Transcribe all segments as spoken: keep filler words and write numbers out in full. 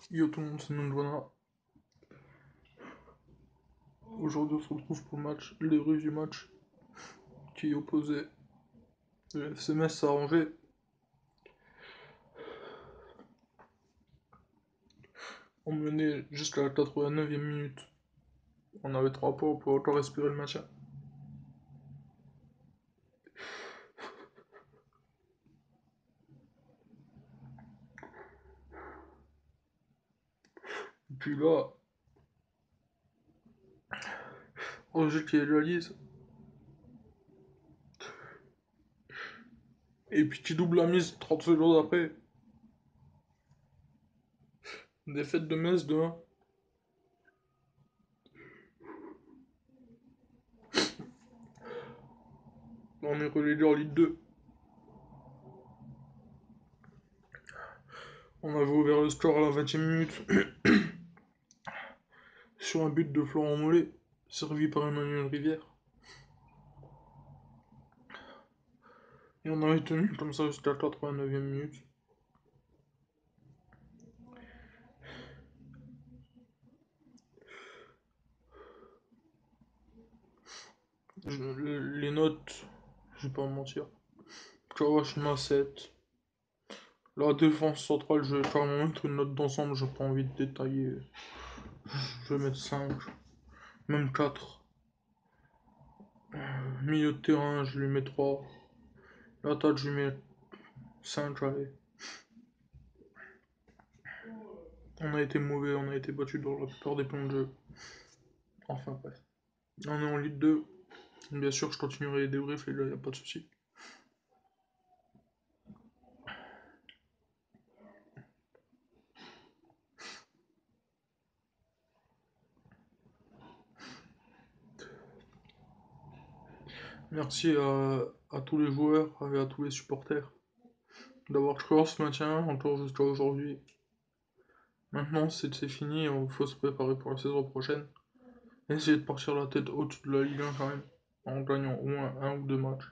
Yo tout le monde, c'est Nundwana. Aujourd'hui on se retrouve pour le match, les rues du match qui opposait le F C Metz à Angers. On menait jusqu'à la quatre-vingt-neuvième minute. On avait trois points pour encore respirer le match. Et puis là, Angers qui égalise. Et puis qui double la mise trente secondes après. Défaite de Metz de un. On est relégué en Ligue deux. On avait ouvert le score à la vingtième minute sur un but de Florent Mollet, servi par Emmanuel Rivière. Et on avait tenu comme ça jusqu'à la quatre-vingt-neuvième minute. Je, les notes, je vais pas mentir. Kawashima sept. La défense centrale, je vais carrément mettre une note d'ensemble, j'ai pas envie de détailler. Je vais mettre cinq, même quatre. Milieu de terrain, je lui mets trois. L'attaque, je lui mets cinq, allez. On a été mauvais, on a été battu dans la plupart des plans de jeu. Enfin bref. On est en Ligue deux. Bien sûr, je continuerai les débriefs, les gars, y a pas de souci. Merci à, à tous les joueurs et à tous les supporters d'avoir cru ce maintien encore jusqu'à aujourd'hui. Maintenant, c'est fini, il faut se préparer pour la saison prochaine. Essayer de partir la tête au-dessus de la Ligue un quand même, en gagnant au moins un ou deux matchs.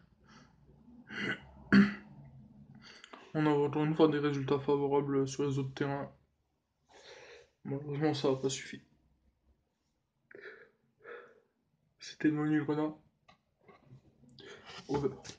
On a encore une fois des résultats favorables sur les autres terrains. Malheureusement, ça n'a pas suffi. C'était Manuel Renard. Over.